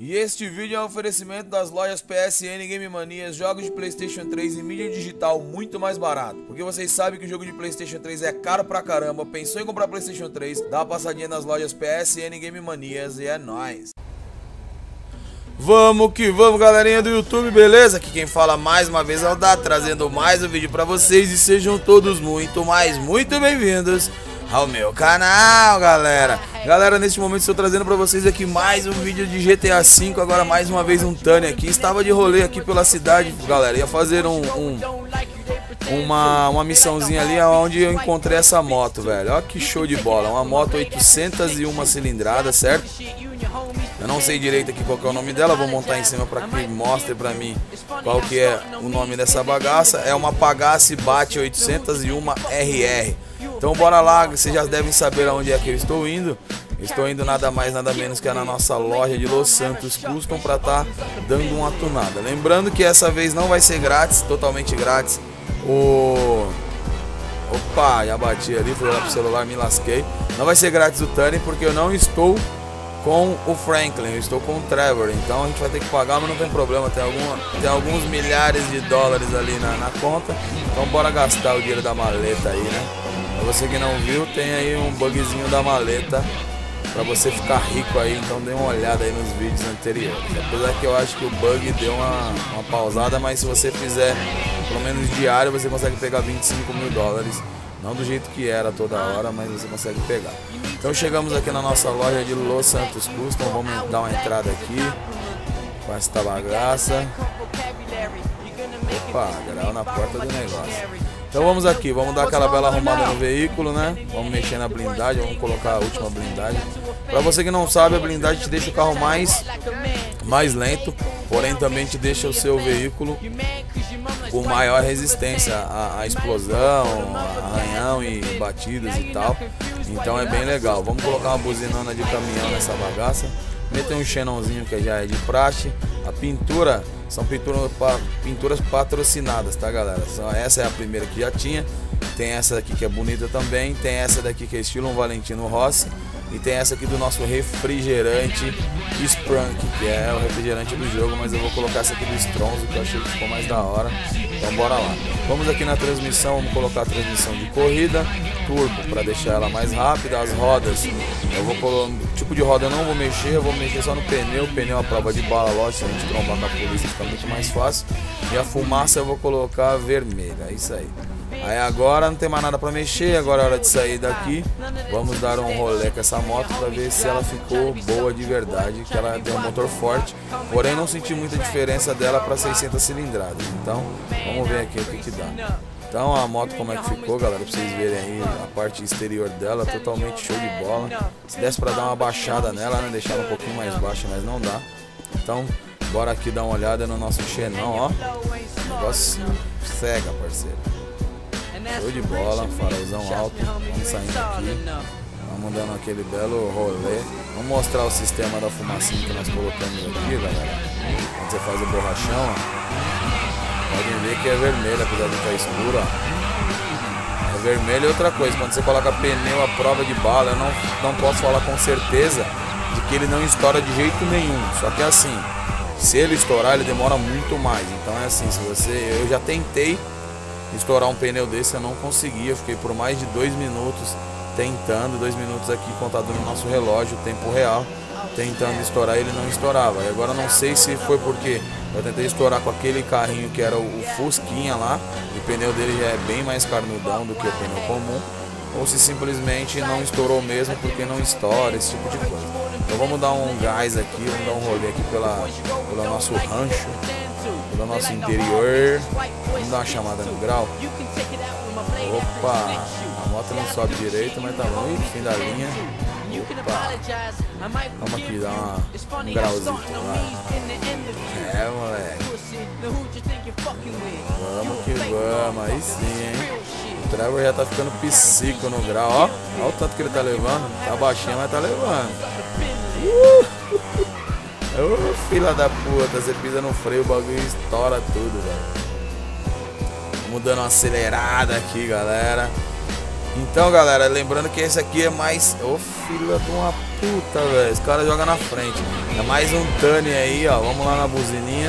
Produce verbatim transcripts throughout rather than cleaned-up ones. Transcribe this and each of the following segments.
E este vídeo é um oferecimento das lojas P S N, Game Manias, jogos de PlayStation três e mídia digital muito mais barato. Porque vocês sabem que o jogo de PlayStation três é caro pra caramba. Pensou em comprar PlayStation três? Dá uma passadinha nas lojas P S N, Game Manias e é nóis. Vamos que vamos, galerinha do YouTube, beleza? Aqui quem fala mais uma vez é o Dá, trazendo mais um vídeo pra vocês. E sejam todos muito, mais muito bem-vindos ao meu canal, galera. Galera, neste momento estou trazendo pra vocês aqui mais um vídeo de G T A cinco. Agora mais uma vez um Tani aqui. Estava de rolê aqui pela cidade, galera. Ia fazer um, um uma, uma missãozinha ali onde eu encontrei essa moto, velho. Olha que show de bola. Uma moto oitocentos e uma cilindradas, certo? Eu não sei direito aqui qual que é o nome dela. Vou montar em cima para que mostre pra mim qual que é o nome dessa bagaça. É uma Pagase Bate oitocentos e uma R R. Então bora lá, vocês já devem saber aonde é que eu estou indo. Eu estou indo nada mais, nada menos que é na nossa loja de Los Santos Custom para estar tá dando uma tunada. Lembrando que essa vez não vai ser grátis, totalmente grátis. O... Opa, já bati ali, fui lá pro celular, me lasquei. Não vai ser grátis o Tani porque eu não estou com o Franklin, eu estou com o Trevor. Então a gente vai ter que pagar, mas não tem problema. Tem, alguma, tem alguns milhares de dólares ali na, na conta. Então bora gastar o dinheiro da maleta aí, né? Pra você que não viu, tem aí um bugzinho da maleta pra você ficar rico aí, então dê uma olhada aí nos vídeos anteriores. Apesar que eu acho que o bug deu uma, uma pausada, mas se você fizer pelo menos diário, você consegue pegar vinte e cinco mil dólares. Não do jeito que era toda hora, mas você consegue pegar. Então chegamos aqui na nossa loja de Los Santos Custom. Vamos dar uma entrada aqui com esta bagaça. Opa, grau na porta do negócio. Então vamos aqui, vamos dar aquela bela arrumada no veículo, né? Vamos mexer na blindagem, vamos colocar a última blindagem. Pra você que não sabe, a blindagem te deixa o carro mais, mais lento, porém também te deixa o seu veículo com maior resistência à, à explosão, arranhão e batidas e tal. Então é bem legal. Vamos colocar uma buzinona de caminhão nessa bagaça. Meter um xenonzinho que já é de praxe. A pintura são pintura, pinturas patrocinadas, tá, galera? Essa é a primeira que já tinha. Tem essa aqui que é bonita também. Tem essa daqui que é estilo um Valentino Rossi. E tem essa aqui do nosso refrigerante Sprunk, que é o refrigerante do jogo. Mas eu vou colocar essa aqui do Stronzo, que eu achei que ficou mais da hora. Então bora lá. Vamos aqui na transmissão, vamos colocar a transmissão de corrida turbo para deixar ela mais rápida. As rodas, eu vou colocar tipo de roda, eu não vou mexer, eu vou mexer só no pneu. O pneu é a prova de bala, lógico, se a gente trombar com a polícia fica muito mais fácil. E a fumaça eu vou colocar vermelha, é isso aí. Aí agora não tem mais nada para mexer, agora é hora de sair daqui. Vamos dar um rolê com essa moto para ver se ela ficou boa de verdade, que ela tem um motor forte, porém não senti muita diferença dela para seiscentas cilindradas. Então vamos ver aqui o que que dá. Então a moto como é que ficou, galera, pra vocês verem aí a parte exterior dela, totalmente show de bola. Se desse pra dar uma baixada nela, né, deixar ela um pouquinho mais baixa, mas não dá. Então bora aqui dar uma olhada no nosso xenão, ó. Negócio cega, parceiro. Show de bola, farolzão alto. Vamos saindo aqui, vamos dando aquele belo rolê. Vamos mostrar o sistema da fumacinha que nós colocamos aqui, galera. Quando você faz o borrachão, ó, podem ver que é vermelho, apesar de estar escuro, ó. É vermelho. E outra coisa, quando você coloca pneu à prova de bala, eu não, não posso falar com certeza de que ele não estoura de jeito nenhum. Só que é assim, se ele estourar, ele demora muito mais. Então é assim, se você, eu já tentei estourar um pneu desse, eu não consegui. Eu fiquei por mais de dois minutos tentando, dois minutos aqui contado no nosso relógio, tempo real, tentando estourar, ele não estourava. E agora não sei se foi porque eu tentei estourar com aquele carrinho que era o Fusquinha lá, o pneu dele já é bem mais carnudão do que o pneu comum, ou se simplesmente não estourou mesmo porque não estoura, esse tipo de coisa. Então vamos dar um gás aqui, vamos dar um rolê aqui pela, pelo nosso rancho, pelo nosso interior. Vamos dar uma chamada no grau. Opa, a moto não sobe direito, mas tá bom. Ih, fim da linha. Opa, vamos aqui dar uma, um grauzinho lá. É, moleque. Vamos que vamos, aí sim, hein. O Trevor já tá ficando psico no grau, ó. Olha o tanto que ele tá levando. Tá baixinho, mas tá levando. Uh! Ô, filha da puta, você pisa no freio, o bagulho estoura tudo, velho. Vamos dando uma acelerada aqui, galera. Então, galera, lembrando que esse aqui é mais... Ô, filha de uma Puta, velho, esse cara joga na frente. É mais um Tani aí, ó. Vamos lá na buzininha.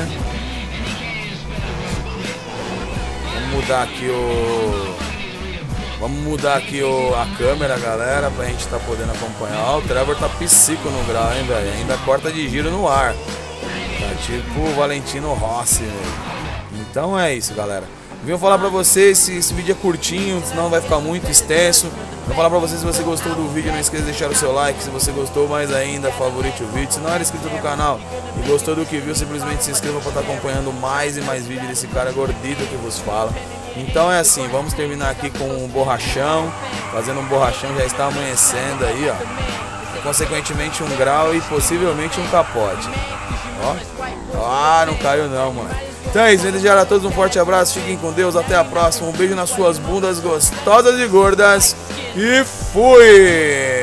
Vamos mudar aqui o... Vamos mudar aqui o... a câmera, galera, pra gente tá podendo acompanhar. Ó, o Trevor tá psico no grau, hein, velho. Ainda corta de giro no ar. Tá tipo o Valentino Rossi, velho. Então é isso, galera. Vim falar pra vocês, esse, esse vídeo é curtinho, senão vai ficar muito extenso. Vou falar pra vocês, se você gostou do vídeo, não esqueça de deixar o seu like. Se você gostou mais ainda, favorite o vídeo. Se não era inscrito no canal e gostou do que viu, simplesmente se inscreva pra estar acompanhando mais e mais vídeos desse cara gordito que vos fala. Então é assim, vamos terminar aqui com um borrachão. Fazendo um borrachão, já está amanhecendo aí, ó. E, consequentemente um grau e possivelmente um capote. Ó. Ah, não caiu não, mano. Então é isso, vou desejar a todos um forte abraço, fiquem com Deus, até a próxima, um beijo nas suas bundas gostosas e gordas e fui!